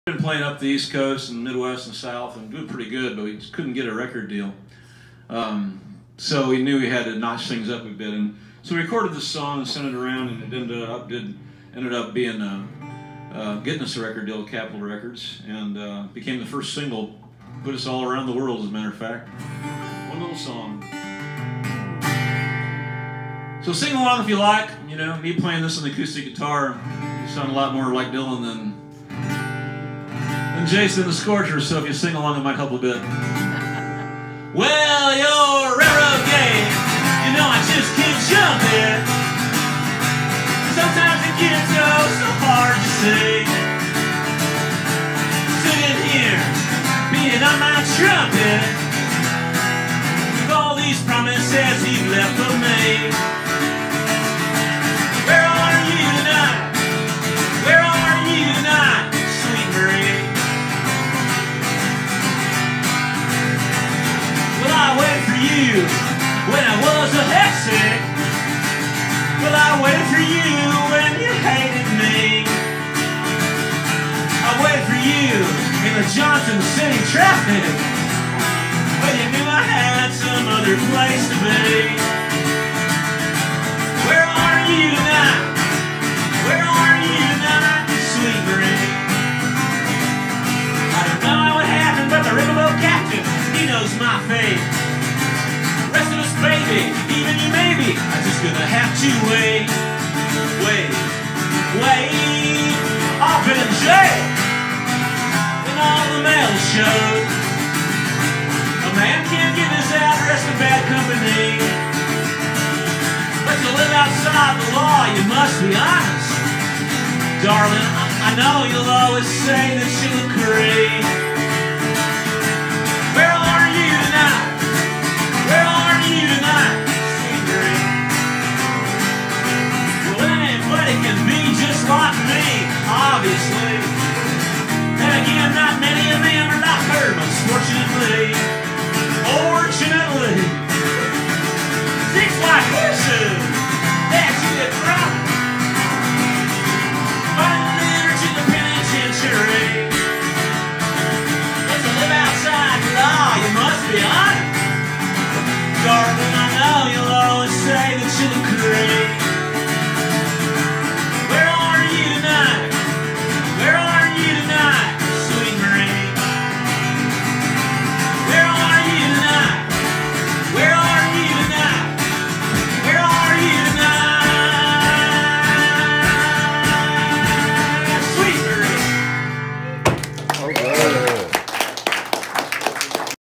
Been playing up the East Coast and Midwest and South and doing pretty good, but we just couldn't get a record deal. So we knew we had to notch things up a bit, and so we recorded this song and sent it around, and it ended up being getting us a record deal with Capitol Records, and became the first single, put us all around the world, as a matter of fact. One little song. So sing along if you like. You know, me playing this on the acoustic guitar, you sound a lot more like Dylan than Jason the Scorcher, so if you sing along it might help a bit. Well, you're railroad gay, you know I just keep jumping. Sometimes it gets so hard to say. Sitting here, being on my trumpet, with all these promises you've left for me. Where are you tonight? Where are you tonight, sweet Marie? Will I wait for you when I was a hexic? Will I wait for you when you hated me? I wait for you in the Johnson City traffic, but you knew I had some other place to be. Where are you tonight? Where are you tonight, sweet Marie? I don't know what happened, but the riverboat captain, he knows my fate. The rest of us, baby, even you maybe, are just gonna have to wait. Off in jail, and all the mail showed. A man can't give his address to bad company, but to live outside the law, you must be honest. Darling, I know you'll always say that you look great. Where are you tonight? Where are you tonight, sweet Marie? Well, anybody can be just like me, obviously. And again, not many of them are like her, most fortunately. Fortunately. Six white horses that you could ride. Finally to the penitentiary. But to live outside the law, you must be honest. Darling.